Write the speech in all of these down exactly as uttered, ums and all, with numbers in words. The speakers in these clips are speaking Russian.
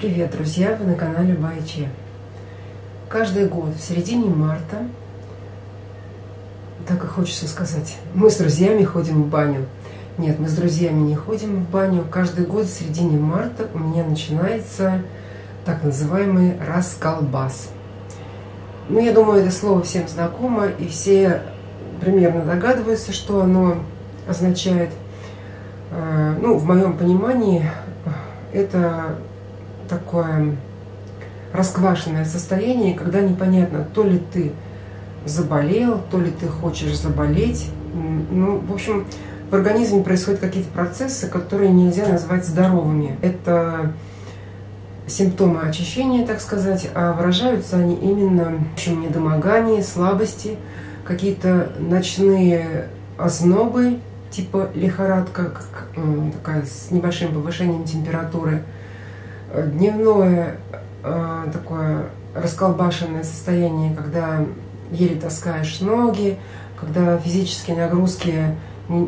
Привет, друзья! Вы на канале Байче. Каждый год в середине марта, так и хочется сказать, мы с друзьями ходим в баню. Нет, мы с друзьями не ходим в баню. Каждый год в середине марта у меня начинается так называемый расколбас. Ну, я думаю, это слово всем знакомо, и все примерно догадываются, что оно означает. Ну, в моем понимании, это такое расквашенное состояние, когда непонятно, то ли ты заболел, то ли ты хочешь заболеть. Ну, в общем, в организме происходят какие-то процессы, которые нельзя назвать здоровыми. Это симптомы очищения, так сказать, а выражаются они именно в общем, недомогании, слабости, какие-то ночные ознобы, типа лихорадка, как, такая с небольшим повышением температуры, дневное э, такое расколбашенное состояние, когда еле таскаешь ноги, когда физические нагрузки не,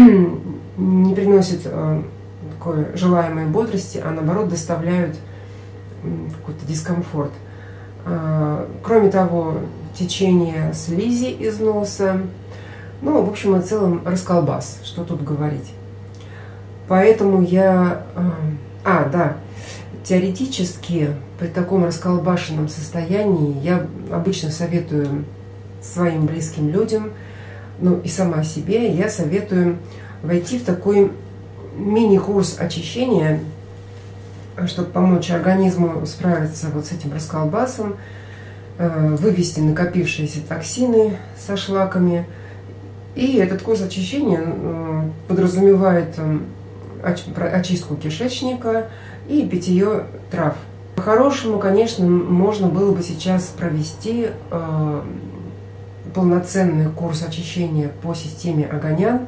не приносят э, такой желаемой бодрости, а наоборот доставляют э, какой-то дискомфорт. Э, кроме того, течение слизи из носа. Ну, в общем и целом, расколбас, что тут говорить. Поэтому я... Э, а, да. Теоретически при таком расколбашенном состоянии я обычно советую своим близким людям, ну и сама себе, я советую войти в такой мини-курс очищения, чтобы помочь организму справиться вот с этим расколбасом, вывести накопившиеся токсины со шлаками. И этот курс очищения подразумевает очистку кишечника и питье трав. По-хорошему, конечно, можно было бы сейчас провести э, полноценный курс очищения по системе Огонян,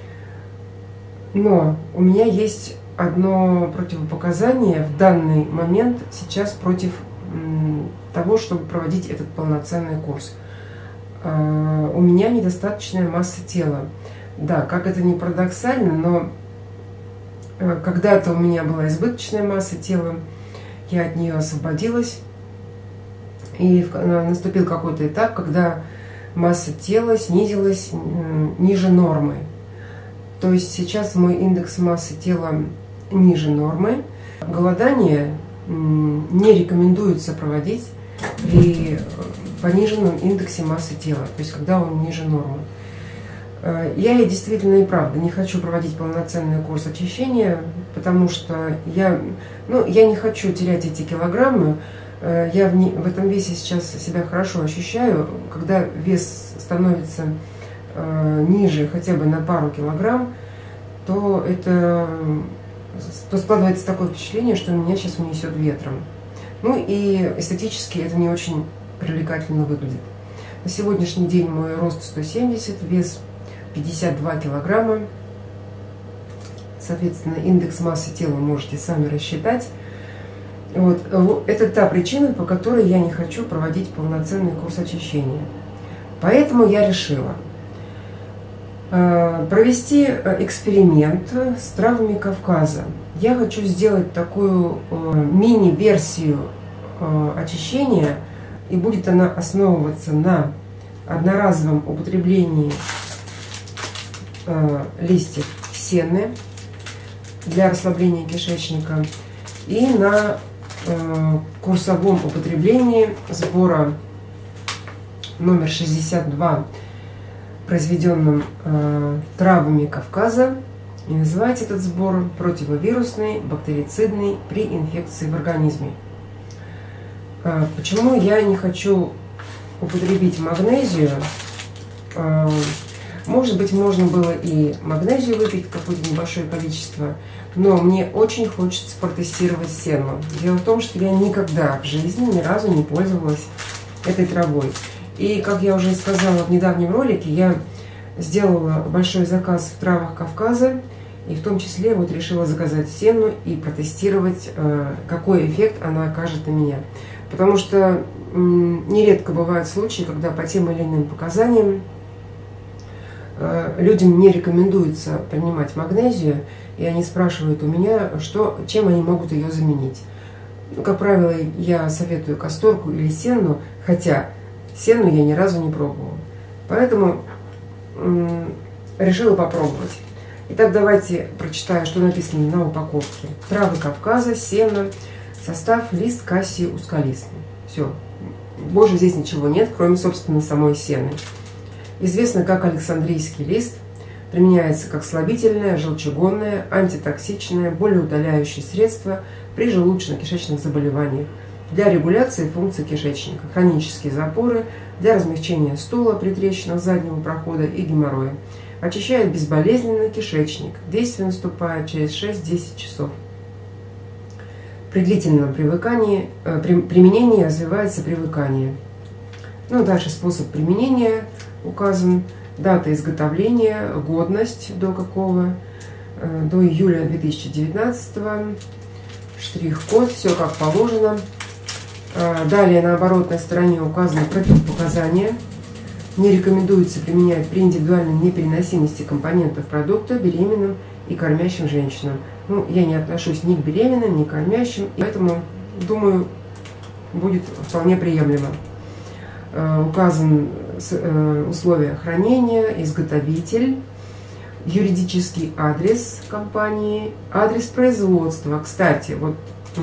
но у меня есть одно противопоказание в данный момент сейчас против м, того, чтобы проводить этот полноценный курс. Э, у меня недостаточная масса тела. Да, как это ни парадоксально, но когда-то у меня была избыточная масса тела, я от нее освободилась, и наступил какой-то этап, когда масса тела снизилась ниже нормы. То есть сейчас мой индекс массы тела ниже нормы. Голодание не рекомендуется проводить при пониженном индексе массы тела, то есть когда он ниже нормы. Я действительно и правда не хочу проводить полноценный курс очищения, потому что я, ну, я не хочу терять эти килограммы. Я в, не, в этом весе сейчас себя хорошо ощущаю. Когда вес становится э, ниже хотя бы на пару килограмм, то, это, то складывается такое впечатление, что меня сейчас унесет ветром. Ну и эстетически это не очень привлекательно выглядит. На сегодняшний день мой рост сто семьдесят, вес пятьдесят два килограмма. Соответственно, индекс массы тела можете сами рассчитать. Вот. Это та причина, по которой я не хочу проводить полноценный курс очищения. Поэтому я решила провести эксперимент с травами Кавказа. Я хочу сделать такую мини-версию очищения, и будет она основываться на одноразовом употреблении листьев сены для расслабления кишечника и на э, курсовом употреблении сбора номер шестьдесят два, произведенным э, травами Кавказа. И называется этот сбор противовирусный, бактерицидный при инфекции в организме. Э, почему я не хочу употребить магнезию? Э, Может быть, можно было и магнезию выпить, какое-то небольшое количество, но мне очень хочется протестировать сену. Дело в том, что я никогда в жизни ни разу не пользовалась этой травой. И, как я уже сказала в недавнем ролике, я сделала большой заказ в травах Кавказа, и в том числе вот решила заказать сену и протестировать, какой эффект она окажет на меня. Потому что нередко бывают случаи, когда по тем или иным показаниям людям не рекомендуется принимать магнезию, и они спрашивают у меня, что, чем они могут ее заменить. Как правило, я советую касторку или сенну, хотя сенну я ни разу не пробовала. Поэтому решила попробовать. Итак, давайте прочитаю, что написано на упаковке. Травы Кавказа, сено, состав, лист кассии узколистный. Все. Больше здесь ничего нет, кроме, собственно, самой сены. Известно как александрийский лист. Применяется как слабительное, желчегонное, антитоксичное, болеутоляющее средство при желудочно-кишечных заболеваниях, для регуляции функций кишечника, хронические запоры, для размягчения стула при трещинах заднего прохода и геморроя. Очищает безболезненно кишечник. Действие наступает через шесть-десять часов. При длительном привыкании, э, при, применении развивается привыкание. Ну, дальше способ применения указан. Дата изготовления, годность до какого, э, до июля две тысячи девятнадцатого. Штрих-код, все как положено. Далее на оборотной стороне указаны противопоказания. Не рекомендуется применять при индивидуальной непереносимости компонентов продукта беременным и кормящим женщинам. Ну, я не отношусь ни к беременным, ни к кормящим, поэтому, думаю, будет вполне приемлемо. Указан условия хранения, изготовитель, юридический адрес компании, адрес производства. Кстати, вот,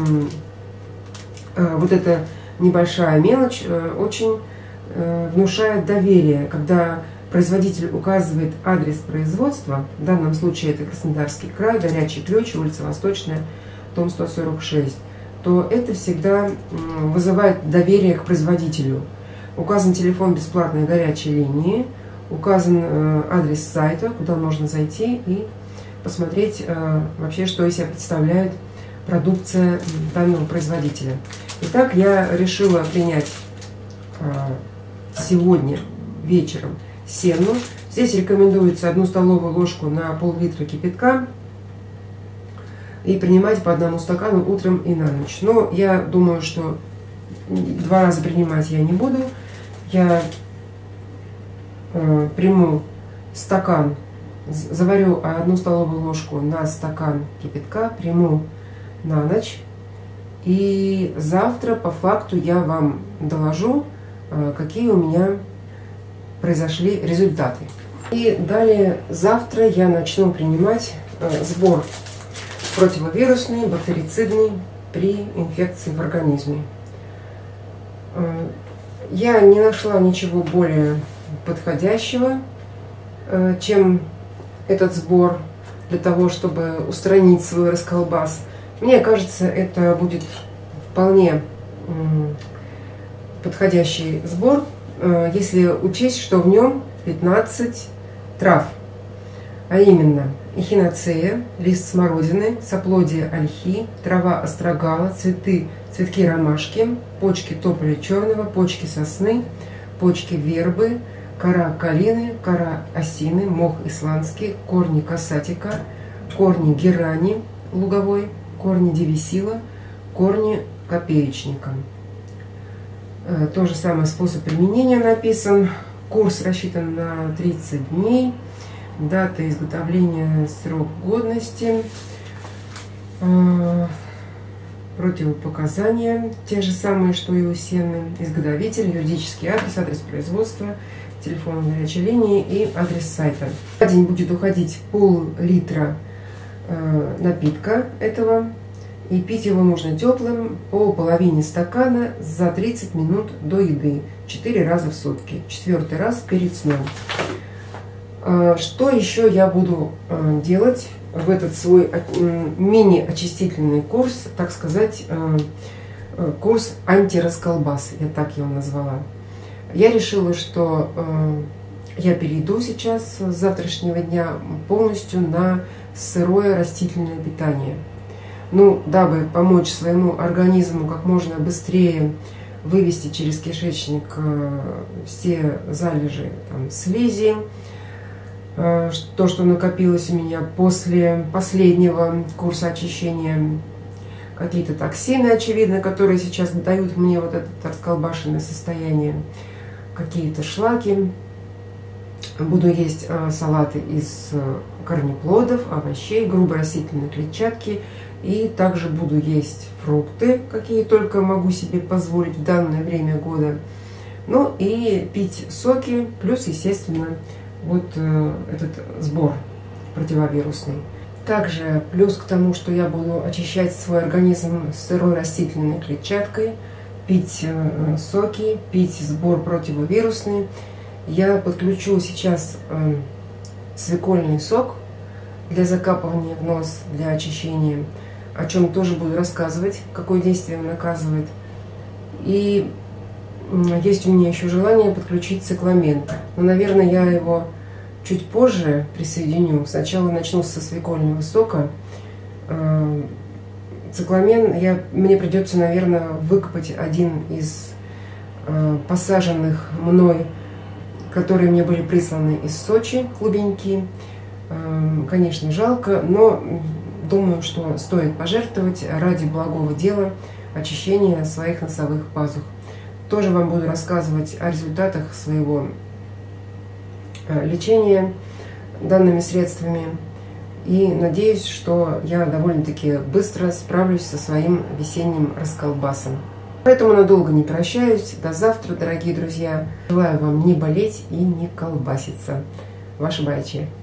вот эта небольшая мелочь очень внушает доверие, когда производитель указывает адрес производства, в данном случае это Краснодарский край, Горячий Ключ, улица Восточная, дом сто сорок шесть, то это всегда вызывает доверие к производителю. Указан телефон бесплатной горячей линии, указан адрес сайта, куда можно зайти и посмотреть вообще, что из себя представляет продукция данного производителя. Итак, я решила принять сегодня вечером сенну. Здесь рекомендуется одну столовую ложку на пол-литра кипятка и принимать по одному стакану утром и на ночь. Но я думаю, что два раза принимать я не буду. Я э, приму стакан, заварю одну столовую ложку на стакан кипятка, приму на ночь. И завтра по факту я вам доложу, э, какие у меня произошли результаты. И далее завтра я начну принимать э, сбор противовирусный, бактерицидный при инфекции в организме. Э, я не нашла ничего более подходящего, э, чем этот сбор для того, чтобы устранить свой расколбас. Мне кажется, это будет вполне э, подходящий сбор, если учесть, что в нем пятнадцать трав, а именно эхиноцея, лист смородины, соплодие ольхи, трава острогала, цветы, цветки ромашки, почки тополя черного, почки сосны, почки вербы, кора калины, кора осины, мох исландский, корни касатика, корни герани луговой, корни девисила, корни копеечника. То же самое способ применения написан. Курс рассчитан на тридцать дней. Дата изготовления, срок годности. Противопоказания те же самые, что и у сены. Изготовитель, юридический адрес, адрес производства, телефон горячей линии и адрес сайта. На день будет уходить пол-литра напитка этого. И пить его нужно теплым, по половине стакана за тридцать минут до еды, четыре раза в сутки, четвертый раз перед сном. Что еще я буду делать в этот свой мини-очистительный курс, так сказать, курс антирасколбас, я так его назвала. Я решила, что я перейду сейчас с завтрашнего дня полностью на сырое растительное питание. Ну, дабы помочь своему организму как можно быстрее вывести через кишечник все залежи там, слизи, то, что накопилось у меня после последнего курса очищения, какие-то токсины, очевидно, которые сейчас дают мне вот это расколбашенное состояние, какие-то шлаки. Буду есть салаты из корнеплодов, овощей, грубой растительной клетчатки, И также буду есть фрукты, какие только могу себе позволить в данное время года. Ну и пить соки, плюс, естественно, вот э, этот сбор противовирусный. Также плюс к тому, что я буду очищать свой организм сырой растительной клетчаткой, пить э, соки, пить сбор противовирусный, я подключу сейчас э, свекольный сок для закапывания в нос, для очищения, о чем тоже буду рассказывать, какое действие он оказывает. И есть у меня еще желание подключить цикламен. Но, наверное, я его чуть позже присоединю. Сначала начну со свекольного сока. Цикламен я, мне придется, наверное, выкопать один из посаженных мной, которые мне были присланы из Сочи, клубеньки. Конечно, жалко, но думаю, что стоит пожертвовать ради благого дела очищения своих носовых пазух. Тоже вам буду рассказывать о результатах своего лечения данными средствами. И надеюсь, что я довольно-таки быстро справлюсь со своим весенним расколбасом. Поэтому надолго не прощаюсь. До завтра, дорогие друзья. Желаю вам не болеть и не колбаситься. Ваша Байчи.